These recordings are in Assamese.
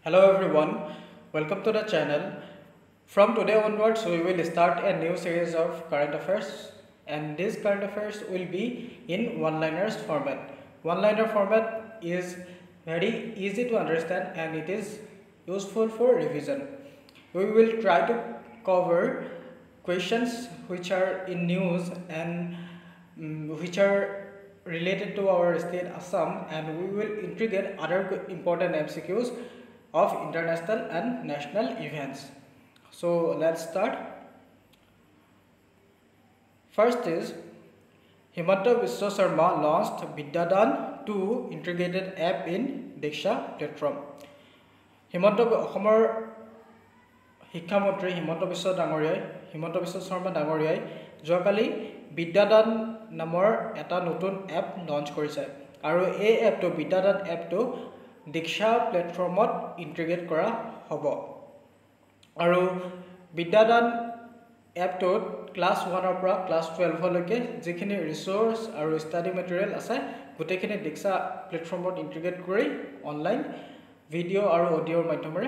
Hello everyone, welcome to the channel. From today onwards, we will start a new series of current affairs, and these current affairs will be in one-liners format. One-liner format is very easy to understand and it is useful for revision. We will try to cover questions which are in news and which are related to our state Assam, and we will integrate other important MCQs of international and national events. So let's start. First is Himanta Biswa Sharma launched Vidyadan 2 integrated app in Diksha platform. Ọসমৰ শিক্ষামন্ত্ৰী হিমন্ত বিশ্ব শৰ্মা ডাঙৰীয়াই যোৱাকালি বিদ্যাদান নামৰ এটা নতুন এপ লঞ্চ কৰিছে আৰু এই এপটো বিদ্যাদান এপটো দীক্ষা প্লেটফৰ্মত ইন্টিগ্ৰেট কৰা হ'ব আৰু বিদ্যাদান এপটোত ক্লাছ 1 ৰ পৰা ক্লাছ 12 লৈকে যিখিনি ৰিসোৰ্স আৰু ষ্টাডি মেটেৰিয়েল আছে গোটেইখিনি দীক্ষা প্লেটফৰ্মত ইন্টিগ্ৰেট কৰি অনলাইন ভিডিঅ' আৰু অডিঅ'ৰ মাধ্যমেৰে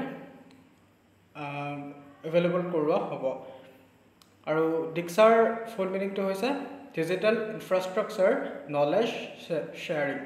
available কৰোৱা হ'ব আৰু দীক্ষাৰ ফুল মিনিংটো হৈছে digital infrastructure knowledge sharing.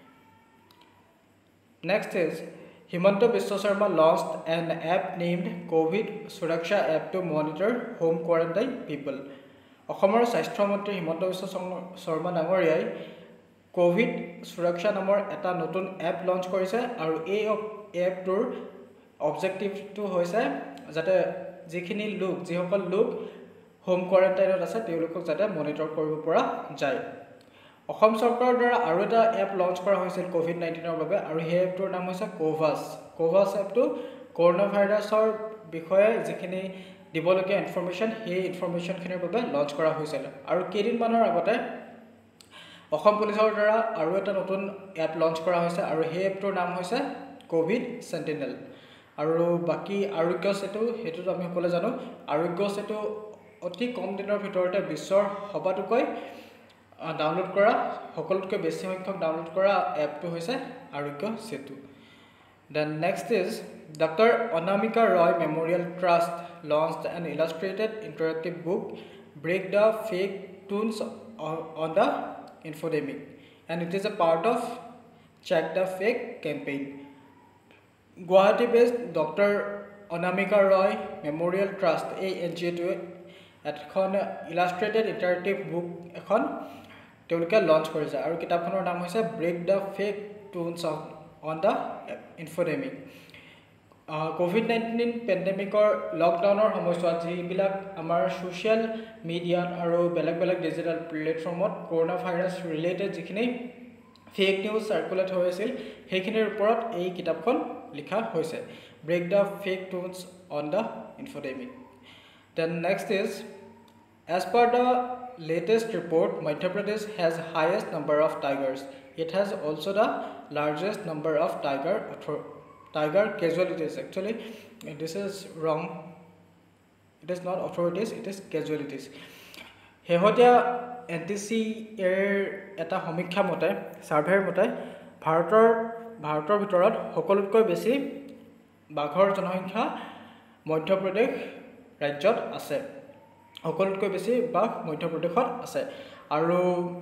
Next is Himanta Biswa Sharma launched an app named COVID Suraksha app to monitor home quarantine people. অসমৰ স্বাস্থ্য মন্ত্ৰী হিমন্ত বিশ্ব শৰ্মা ডাঙৰীয়াই কোভিড সুৰক্ষা নামৰ এটা নতুন এপ লঞ্চ কৰিছে আৰু এই এপটোৰ অবজেক্টিভটো হৈছে যাতে যিসকল লোক হোম কোৱাৰেণ্টাইনত আছে তেওঁলোকক যাতে মনিটৰ কৰিব পৰা যায় অসম চৰকাৰৰ দ্বাৰা আৰু এটা এপ লঞ্চ কৰা হৈছিল কোভিড-19 ৰ বাবে আৰু সেই এপটোৰ নাম হৈছে কোভাছ এপটো কৰোনা ভাইৰাছৰ বিষয়ে যিখিনি দিবলগীয়া ইনফৰমেশন সেই ইনফৰমেশনখিনিৰ বাবে লঞ্চ কৰা হৈছিল আৰু কেইদিনমানৰ আগতে অসম পুলিচৰ দ্বাৰা আৰু এটা নতুন এপ লঞ্চ কৰা হৈছে আৰু সেই এপটোৰ নাম হৈছে কোভিড সেন্টিনেল আৰু বাকি আৰোগ্য সেতু হেতুটো আমি সকলোৱে জানো আৰোগ্য সেতু অতি কম দিনৰ ভিতৰতে বিশ্বৰ সবাতোকৈ ডাউনলোড কৰা সকলোতকৈ বেছি সংখ্যক ডাউনলোড কৰা এপটো হৈছে Aarogya Setu Then next is Dr. Anamika Roy Memorial Trust launched an illustrated interactive book Break the Fake Tunes on the Infodemic, and it is a part of Check the Fake campaign. Guwahati based Dr. Anamika Roy Memorial Trust NGO এখন illustrated interactive book এখন তেওঁলোকে লঞ্চ কৰিছে আৰু কিতাপখনৰ নাম হৈছে Break the Fake Tunes on the Infodemic. COVID-19 পেণ্ডেমিকৰ লকডাউনৰ সময়ছোৱাত যিবিলাক আমাৰ সোশ্যাল মিডিয়াত আৰু বেলেগ ডিজিটেল প্লেটফৰ্মত কৰোনা ভাইৰাছ ৰিলেটেড যিখিনি ফেক নিউজ সাৰ্কুলেট হৈ আছিল সেইখিনিৰ ওপৰত এই কিতাপখন লিখা হৈছে Break the Fake Tunes on the Infodemic. Then next is as per the latest report Madhya Pradesh has highest number of tigers. It has also the largest number of tiger casualties. Actually this is wrong, it is not authorities, it is casualties. Hehotia NTC এটা সমীক্ষা মতে সাৰ্ভেৰ মতে ভাৰতৰ ভিতৰত সকলোতকৈ বেছি বাঘৰ জনসংখ্যা মধ্যপ্ৰদেশ ৰাজ্যত আছে সকলোতকৈ বেছি বাঘ মধ্যপ্ৰদেশত আছে আৰু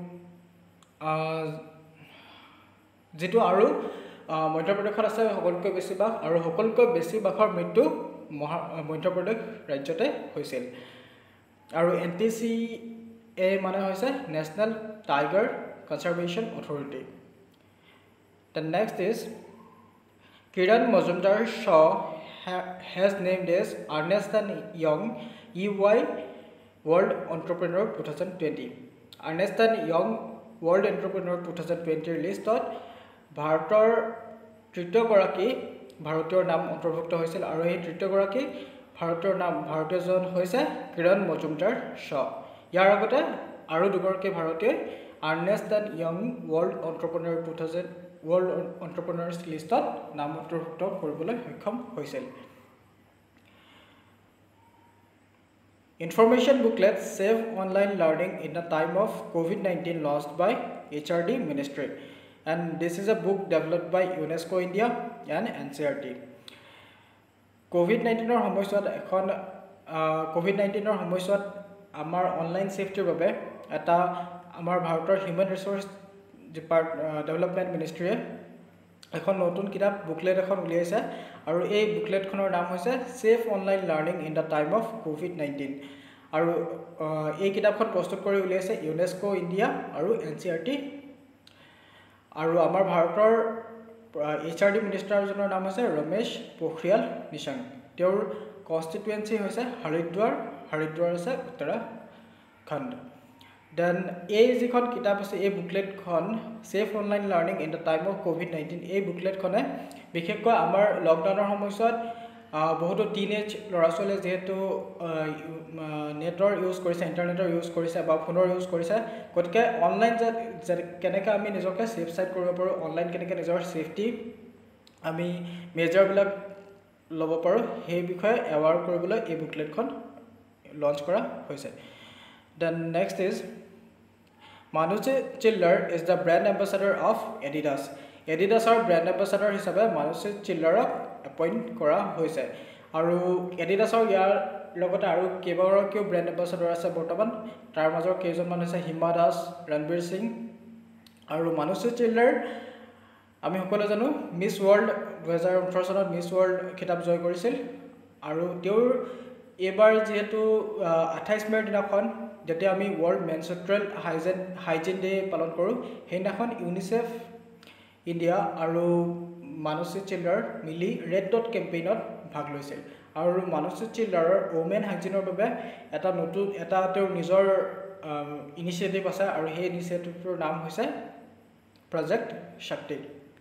যেটো আৰু মধ্যপ্ৰদেশত আছে সকলোতকৈ বেছি বাঘ আৰু সকলোতকৈ বেছি বাঘৰ মৃত্যু মধ্যপ্ৰদেশ ৰাজ্যতে হৈছিল আৰু NTC মানে হৈছে national tiger conservation authority The next is Kiran Mazumdar-Shaw has named as Ernst & Young EY World Entrepreneur 2020. Ernst & Young World Entrepreneur 2020 লিষ্টত ভাৰতৰ তৃতীয়গৰাকী ভাৰতীয় নাম অন্তৰ্ভুক্ত হৈছিল আৰু এই তৃতীয়গৰাকী ভাৰতীয়জন হৈছে কিৰণ মজুমদাৰ শ্ব ইয়াৰ আগতে আৰু দুগৰাকী ভাৰতীয় Ernst and Young world entrepreneurs লিষ্টত নাম অন্তৰ্ভুক্ত কৰিবলৈ সক্ষম হৈছিল Information booklet Save Online Learning in the Time of COVID-19 launched by HRD Ministry, and this is a book developed by UNESCO India and NCERT. কোভিড-19 সময়ছোৱাত কোভিড-19 সময়ছোৱাত আমাৰ অনলাইন সেফটিৰ বাবে এটা আমাৰ ভাৰতৰ হিউম্যান ৰিসোৰ্স ডেভেলপমেন্ট মিনিষ্ট্ৰীয়ে এখন নতুন কিতাপ বুকলেট এখন উলিয়াইছে আৰু এই বুকলেটখনৰ নাম হৈছে safe online learning in the time of কোভিড-19 আৰু এই কিতাপখন প্ৰস্তুত কৰি উলিয়াইছে ইউনেস্কো ইণ্ডিয়া আৰু এনচিইআৰটি আৰু আমাৰ ভাৰতৰ এইচআৰডি মিনিষ্টাৰজনৰ নাম হৈছে ৰমেশ পোখৰিয়াল নিশাংক তেওঁৰ কনষ্টিটুৱেন্সি হৈছে হৰিদ্বাৰ আছে উত্তৰাখণ্ড দেন এই যিখন কিতাপ আছে এই বুকলেটখন safe online learning in the time of কোভিড-19 এই বুকলেটখনে বিশেষকৈ আমাৰ লকডাউনৰ সময়ছোৱাত বহুতো টিনেজ ল'ৰা ছোৱালীয়ে যেহেতু নেটৰ ইউজ কৰিছে ইণ্টাৰনেটৰ ইউজ কৰিছে বা ফোনৰ ইউজ কৰিছে গতিকে অনলাইন কেনেকৈ আমি নিজকে সেফ সাইড কৰিব পাৰোঁ অনলাইন কেনেকৈ নিজৰ সেফটি আমি মেজাৰবিলাক ল'ব পাৰোঁ সেই বিষয়ে এৱাৰ কৰিবলৈ এই বুকলেটখন লঞ্চ কৰা হৈছে then next is Manoj Chillar is the brand ambassador of Adidas. Adidasৰ ব্ৰেণ্ড এম্বাছাডৰ হিচাপে Manoj Chillarক এপইণ্ট কৰা হৈছে আৰু Adidasৰ ইয়াৰ লগতে আৰু কেইবাগৰাকীও ব্ৰেণ্ড এম্বাছাডৰ আছে বৰ্তমান তাৰ মাজৰ কেইজনমান হৈছে হিমা দাস ৰণবীৰ সিং আৰু Manoj Chillar আমি সকলোৱে জানো মিছ ৱৰ্ল্ড 2018 চনত মিছ ৱৰ্ল্ড খিতাপ জয় কৰিছিল আৰু তেওঁৰ এবাৰ যেহেতু 28 মেৰ দিনাখন যেতিয়া আমি ৱৰ্ল্ড মেনষ্ট্ৰুৱেল হাইজিন ডে পালন কৰোঁ সেইদিনাখন ইউনিচেফ ইণ্ডিয়া আৰু Manoj Chillar মিলি ৰেড ডট কেম্পেইনত ভাগ লৈছিল আৰু Manoj Chillarৰ ওমেন হাইজিনৰ বাবে এটা তেওঁৰ নিজৰ ইনিচিয়েটিভ আছে আৰু সেই ইনিচিয়েটিভটোৰ নাম হৈছে project Shakti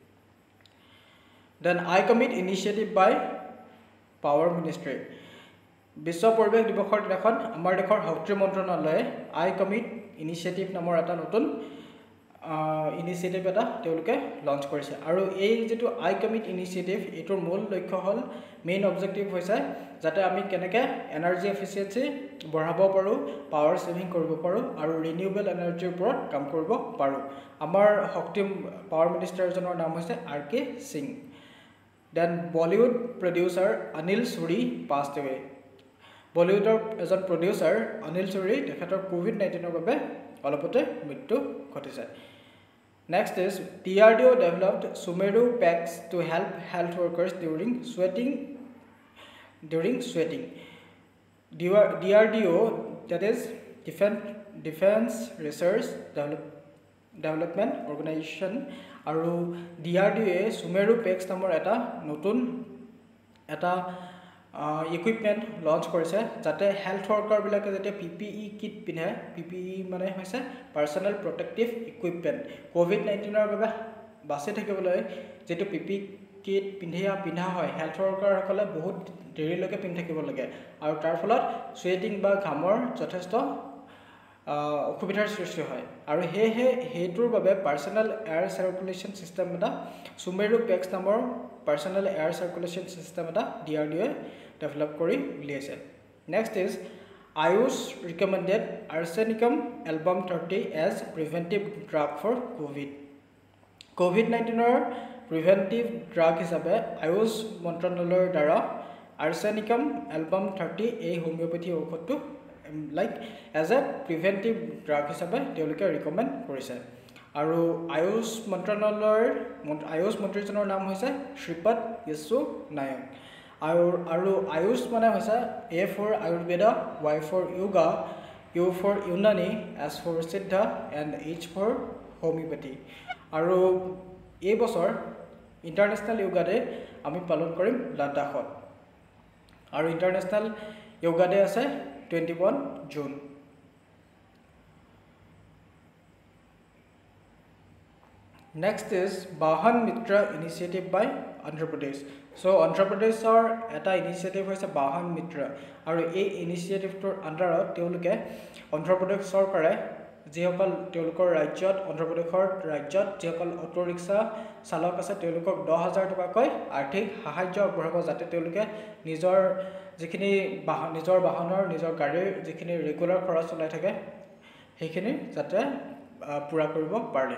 then I commit initiative by power ministry বিশ্ব পৰিৱেশ দিৱসৰ দিনাখন আমাৰ দেশৰ শক্তি মন্ত্ৰণালয়ে আই কমিট ইনিচিয়েটিভ নামৰ এটা নতুন ইনিচিয়েটিভ এটা তেওঁলোকে লঞ্চ কৰিছে আৰু এই যেটো আই কমিট ইনিচিয়েটিভ এটোৰ মূল লক্ষ্য হ'ল মেইন অবজেক্টিভ হৈছে যাতে আমি কেনেকৈ এনাৰ্জি এফিচিয়েন্সি বঢ়াব পাৰোঁ পাৱাৰ সেভিং কৰিব পাৰোঁ আৰু ৰিনিউৱেবল এনাৰ্জিৰ ওপৰত কাম কৰিব পাৰোঁ আমাৰ শক্তি পাৱাৰ মিনিষ্টাৰজনৰ নাম হৈছে R K. Singh then Bollywood producer Anil Suri passed away বলিউডৰ এজন প্ৰডিউচাৰ অনিল সুৰি তেখেতৰ কোভিড-19ৰ বাবে অলপতে মৃত্যু ঘটিছে next is DRDO developed Sumeru packs to help health workers during sweating DRDO that is Defense Research Development Organization আৰু DRDO Sumeru packs নামৰ এটা নতুন এটা ইকুইপমেন্ট লঞ্চ কৰিছে যাতে হেলথ ওয়ার্কার বিলাকে যাতে PPE কিট পিনে PPE মানে হৈছে পার্সোনাল প্ৰটেক্টিভ ইকুইপমেন্ট কোভিড-19ৰ বাবে বাচি থাকিবলৈ যেটো PPE কিট পিন্ধা হয় হেলথ ওয়ার্কার সকলে বহুত দেৰিলৈকে পিন্ধি থাকিব লাগে আৰু তাৰ ফলত সুৱেটিং বা ঘামৰ যথেষ্ট অসুবিধাৰ সৃষ্টি হয় আৰু হেতুৰ বাবে পার্সোনাল এয়াৰ সাৰ্কুলেশন সিস্টেম এটা সুমেৰু পেক্স নামৰ পার্সোনাল এয়াৰ সাৰ্কুলেশন সিস্টেম এটা DRDO ডেভেলপ কৰি উলিয়াইছে next is Ayush recommended arsenicum album 30 as preventive drug for কোভিড-19ৰ প্ৰিভেন্টিভ ড্ৰাগ হিচাপে আয়ুষ মন্ত্ৰণালয়ৰ দ্বাৰা আৰ্ছেনিকাম এলবাম 30 এই হোমিওপ্যাথি ঔষধটো like as a preventive drug হিচাপে তেওঁলোকে ৰিকমেন্ড কৰিছে আৰু আয়ুষ মন্ত্ৰীজনৰ নাম হৈছে শ্ৰীপদ য়েশু নায়ক আৰু আয়ুষ মানে হৈছে A for Ayurveda, Y for Yoga, U for Unani, S for Siddha and H for Homeopathy আৰু এই বছৰ ইন্টাৰনেশ্যনেল যোগা ডে আমি পালন কৰিম লাডাখত আৰু ইন্টাৰনেশ্যনেল যোগা ডে আছে 21 June Next is Bahan Mitra initiative by Andhra Pradesh. So Andhra Pradeshৰ এটা ইনিচিয়েটিভ হৈছে বাহন মিত্ৰ আৰু এই ইনিচিয়েটিভটোৰ আন্ডাৰত তেওঁলোকে অন্ধ্ৰ প্ৰদেশ চৰকাৰে যিসকল তেওঁলোকৰ অন্ধ্ৰ প্ৰদেশৰ ৰাজ্যত যিসকল অটো ৰিক্সা চালক আছে তেওঁলোকক 10,000 টকাকৈ আৰ্থিক সাহায্য আগবঢ়াব যাতে তেওঁলোকে নিজৰ বাহনৰ নিজৰ গাড়ীৰ যিখিনি ৰেগুলাৰ খৰচ চলাই থাকে সেইখিনি যাতে পুৰা কৰিব পাৰে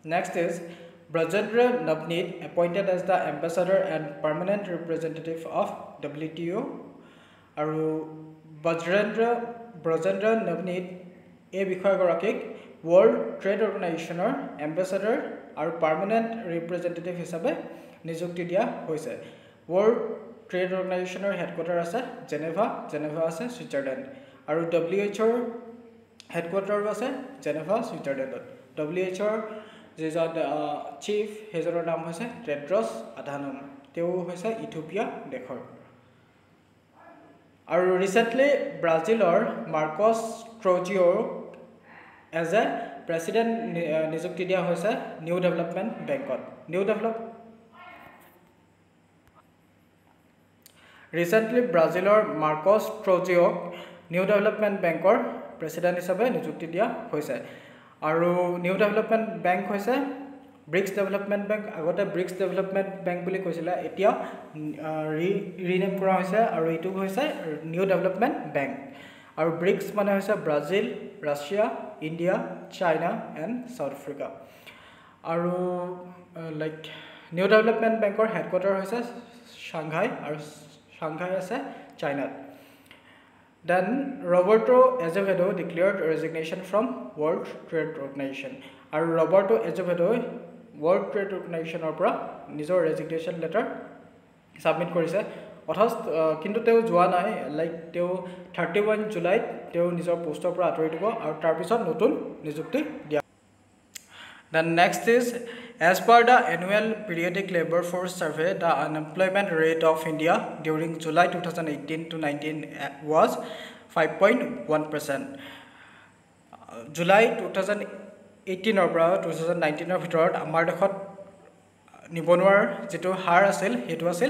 Next is Brajendra Navneet appointed as the ambassador and permanent representative of WTO. আৰু ব্ৰজেন্দ্ৰ নৱনীত এই বিষয়গৰাকীক ৱৰ্ল্ড ট্ৰেড অৰ্গেনাইজেশ্যনৰ এম্বেচাডৰ আৰু পাৰ্মানেণ্ট ৰিপ্ৰেজেণ্টেটিভ হিচাপে নিযুক্তি দিয়া হৈছে ৱৰ্ল্ড ট্ৰেড অৰ্গেনাইজেশ্যনৰ হেডকোৱাৰ্টাৰ আছে জেনেভা আছে ছুইজাৰলেণ্ড আৰু WHO হেডকোৱাৰ্টাৰো আছে জেনেভা ছুইজাৰলেণ্ডত WHO যিজন চিফ সেইজনৰ নাম হৈছে টেড্ৰছ আধানম তেওঁ হৈছে ইথিওপিয়া দেশৰ আৰু ৰিসেন্টলি ব্ৰাজিলৰ Marcos Troyjo as a president নিযুক্তি দিয়া হৈছে নিউ ডেভেলপমেন্ট বেংকত ৰিসেন্টলি ব্ৰাজিলৰ মাৰ্কছ ট্ৰজিঅ নিউ ডেভেলপমেন্ট বেংকৰ প্ৰেসিডেন্ট হিচাপে নিযুক্তি দিয়া হৈছে আৰু নিউ ডেভেলপমেন্ট বেংক হৈছে ব্ৰিক্স ডেভেলপমেন্ট বেংক আগতে ব্ৰিক্স ডেভেলপমেন্ট বেংক বুলি কৈছিল এতিয়া ৰিনেম কৰা হৈছে আৰু এটো হৈছে নিউ ডেভেলপমেন্ট বেংক আৰু ব্ৰিক্স মানে হৈছে Brazil Russia India China and South Africa আৰু লাইক নিউ ডেভেলপমেন্ট বেংকৰ হেডকোৱাৰ্টাৰ হৈছে সাংঘাই আছে চাইনাত Then Roberto Azevedo declared resignation from World Trade Organization. And Roberto Azevedo World Trade Organization opera nijor resignation letter submit korise. Othas kintu teo joa nai like teo 31 July teo nijor post opera atori dibo aru tar pisot notun nijukti dia. Then next is as per the annual periodic labor force survey, the unemployment rate of India during July 2018 to 19 was 5.1%. July 2018 or 2019 or ভিতৰত আমাৰ দেশত নিবনুৱাৰ যেটো হাৰ আছিল হেতু আছিল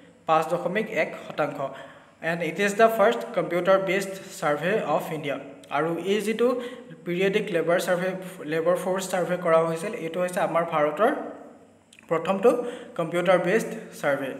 5.1% and it is the first computer based survey of India. আৰু এই যেটো periodic labor force survey কৰা হৈছিল এটো হৈছে আমাৰ ভাৰতৰ প্ৰথমটো computer based survey.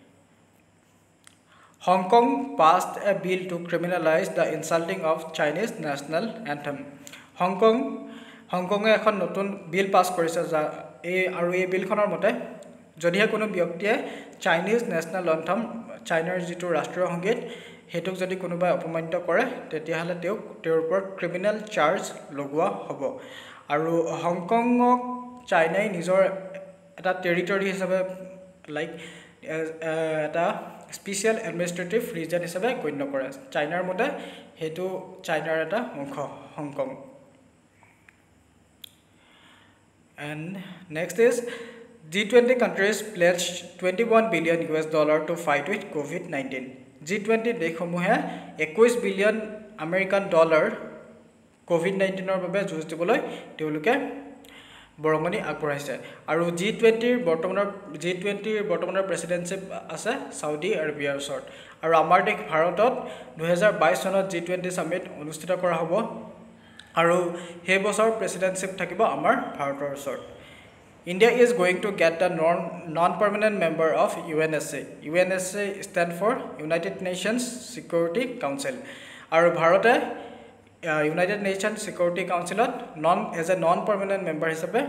Hong Kong passed a bill to criminalize the insulting of Chinese national anthem. Hong Kong এখন নতুন বিল পাস কৰিছে আৰু এই বিলখনৰ মতে যদিহে কোনো ব্যক্তিয়ে চাইনিজ নেশনাল এন্থেম চাইনাৰ যেটো ৰাষ্ট্ৰীয় সংগীত হেতুক যদি কোনোবাই অপমানিত কৰে তেতিয়াহলে তেওঁৰ ওপৰত ক্ৰিমিনেল চাৰ্জ লগোৱা হ'ব আৰু হংকংক চাইনাই নিজৰ এটা টেৰিটৰি হিচাপে লাইক এটা স্পেশাল এডমিনিষ্ট্ৰেটিভ ৰিজন হিচাপে গণ্য কৰে চাইনাৰ মতে হেতু চাইনাৰ এটা অংশ Hong Kong and next is G20 countries pledged $21 billion to fight with COVID-19 G20 দেশসমূহে 21 বিলিয়ন আমেৰিকান ডলাৰ কোভিড-19 ৰ বাবে যুঁজ দিবলৈ তেওঁলোকে বৰঙনি আগবঢ়াইছে আৰু G20 ৰ বৰ্তমানৰ প্ৰেসিডেন্টশিপ আছে সাউদি আৰবিয়াৰ ওচৰত আৰু আমাৰ দেশ ভাৰতত 2022 চনত G20 সামিট অনুষ্ঠিত কৰা হ'ব আৰু হে বছৰ প্ৰেসিডেন্টশিপ থাকিব আমাৰ ভাৰতৰ ওচৰত India is going to get the non-permanent member of UNSC. UNSC stand for United Nations Security Council. Aru Bharate United Nations Security Council as a non-permanent member hisabe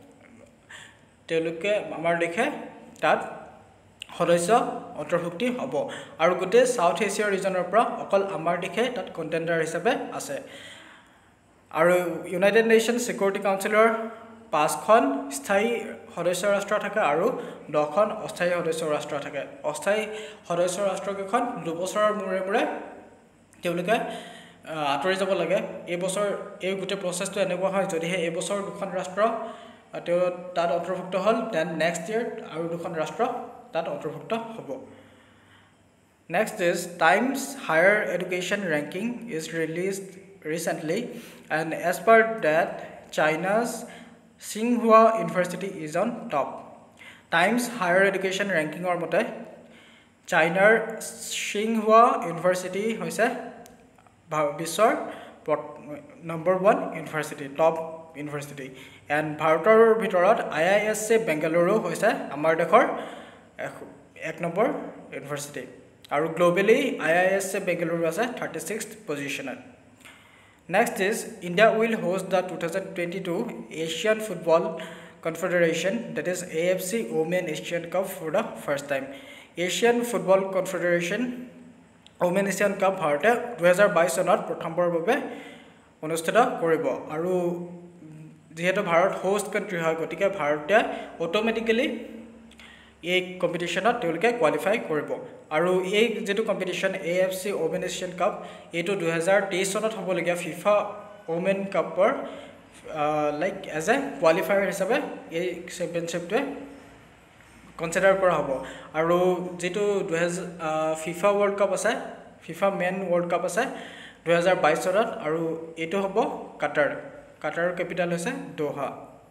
teluke amar dekhe tat সদস্য অন্তৰ্ভুক্তি হ'ব আৰু গোটে সাউথ এছিয়া ৰিজনৰ পৰা অকল আমাৰ দেখে তাত কন্টেন্ডাৰ হিচাপে আছে আৰু ইউনাইটেড নেশ্যনছ সিকিউৰিটি কাউন্সিলৰ 5খন স্থায়ী সদস্য ৰাষ্ট্ৰ থাকে আৰু 10খন অস্থায়ী সদস্য ৰাষ্ট্ৰ থাকে অস্থায়ী সদস্য ৰাষ্ট্ৰকেইখন 2 বছৰৰ মূৰে তেওঁলোকে আতৰি যাব লাগে এই বছৰ এই গোটে প্ৰচেছটো এনেকুৱা হয় যদিহে এই বছৰ দুখন ৰাষ্ট্ৰ তাত অন্তৰ্ভুক্ত হল দেন নেক্সট ইয়াৰ আৰু দুখন ৰাষ্ট্ৰ তাত অন্তৰ্ভুক্ত হ'ব Next is Times Higher Education Ranking is released recently and as per that China's Tsinghua University is on top. Times Higher Education Ranking or mote China's Tsinghua University hoise bisor number 1 university top university and Bharator bhitorot IISc Bengaluru hoise amar dekhor ek number university aru globally IISc Bengaluru ase 36th position Next is India will host the 2022 Asian Football Confederation, that is AFC Women Asian Cup for the first time. Asian Football Confederation Women Asian Cup ভাৰতে 2022 চনত প্ৰথমবাৰৰ বাবে অনুষ্ঠিত কৰিব আৰু যেহেতু ভাৰত হোষ্ট কান্ট্ৰি হয় গতিকে ভাৰতে অটোমেটিক্যালি এই কম্পিটিশনত তেওঁলোকে কোৱালিফাই কৰিব আৰু এই যেটো competition AFC Women Asian Cup এটো 2023 চনত হ'বলগীয়া FIFA Women Cupৰ like as a qualifier হিচাপে এই চ্যাম্পিয়নশিপটো কনসিডাৰ কৰা হ'ব আৰু যেটো FIFA World Cup আছে FIFA Men World Cup আছে 2022 চনত আৰু এটো হ'ব কাটাৰৰ ক্যাপিটাল হৈছে দোহা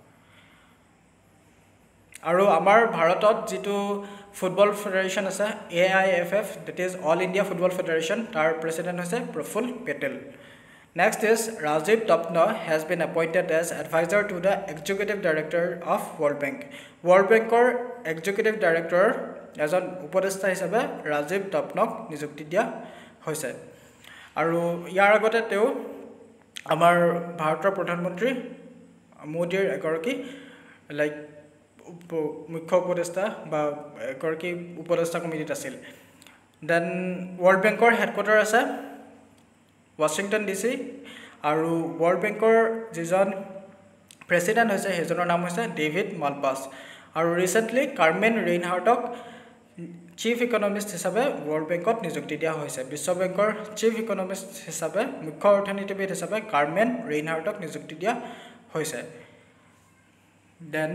আৰু আমাৰ ভাৰতত যেটো ফুটবল ফেডাৰেশন আছে AIFF, that is All India Football Federation, তাৰ প্ৰেসিডেন্ট হৈছে Praful Patel. Next is Rajiv Tapna has been appointed as advisor to the executive director of World Bank. World Bankor executive director এজন উপদেষ্টা হিচাপে Rajiv Tapnok নিযুক্তি দিয়া হৈছে আৰু ইয়াৰ আগতে তেওঁ আমাৰ ভাৰতৰ প্ৰধানমন্ত্ৰী মোদীৰ এগৰাকী লাইক মুখ্য উপদেষ্টা বা এগৰাকী উপদেষ্টা কমিটিত আছিল দেন World Bankor হেডকোৱাৰ্টাৰ আছে Washington DC আৰু World Bankor যিজন প্ৰেসিডেন্ট হৈছে হেজনৰ নাম হৈছে ডেভিড মালপাছ আৰু ৰিসেন্টলি কাৰ্মেন ৰেইনহাৰ্টক চিফ ইকোনমিষ্ট হিচাপে World Bankত নিযুক্তি দিয়া হৈছে বিশ্ব বেংকৰ চিফ ইকোনমিষ্ট হিচাপে মুখ্য অৰ্থনীতিবিদ হিচাপে কাৰ্মেন ৰেইনহাৰ্টক নিযুক্তি দিয়া হৈছে দেন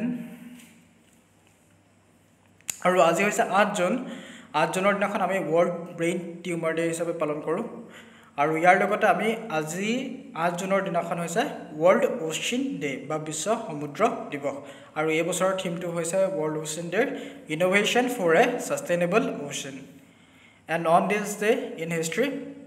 আৰু আজি হৈছে 8 জুনৰ দিনাখন আমি ওয়াৰ্ল্ড ব্ৰেইন টিউমাৰ ডে হিচাপে পালন কৰো আৰু ইয়াৰ লগতে আমি আজি 8 জুনৰ দিনাখন হৈছে ওয়াৰ্ল্ড ওশেন ডে বা বিশ্ব সমুদ্ৰ দিৱস আৰু এই বছৰৰ থিমটো হৈছে world ocean day innovation for a sustainable ocean and on this day in history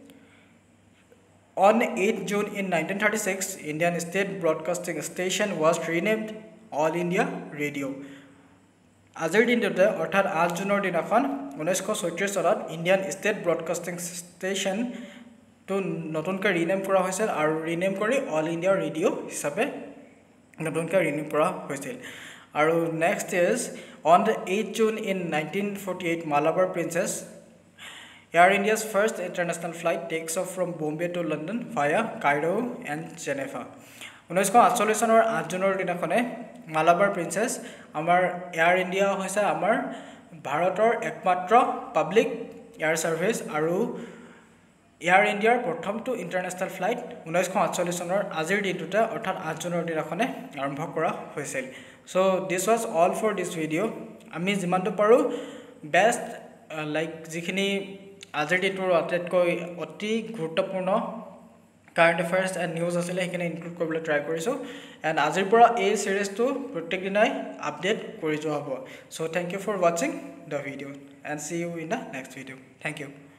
on 8 June in 1936 Indian state broadcasting station was renamed All India Radio. আজিৰ দিনটোতে অৰ্থাৎ 8 জুনৰ দিনাখন 1936 চনত ইণ্ডিয়ান ষ্টেট ব্ৰডকাষ্টিং ষ্টেচন তো নতুনকৈ ৰিনেম কৰা হৈছিল আৰু ৰিনেম কৰি অল ইণ্ডিয়া ৰেডিঅ হিচাপে নতুনকৈ ৰিনেম কৰা হৈছিল আৰু next is on the 8 June in 1948 Malabar Princess Air India's first international flight takes off from Bombay to London via Cairo and Geneva. 1948 চনৰ 8 জুনৰ দিনাখনে মালাবাৰ প্ৰিন্সেছ আমাৰ এয়াৰ ইণ্ডিয়া হৈছে আমাৰ ভাৰতৰ একমাত্ৰ পাব্লিক এয়াৰ সাৰ্ভিস আৰু এয়াৰ ইণ্ডিয়াৰ প্ৰথমটো ইন্টাৰনেশ্যনেল ফ্লাইট 1948 চনৰ আজিৰ দিনটোতে অৰ্থাৎ 8 জুনৰ দিনাখনে আৰম্ভ কৰা হৈছিল so this was all for this video আমি যিমানটো পাৰো বেষ্ট লাইক যিখিনি আজিৰ দিনটোৰ অতি গুৰুত্বপূৰ্ণ current affairs and news asile hekine include koribole try korisu and azir pora ei series to prottek dinai update kori jo hobo so thank you for watching the video and see you in the next video thank you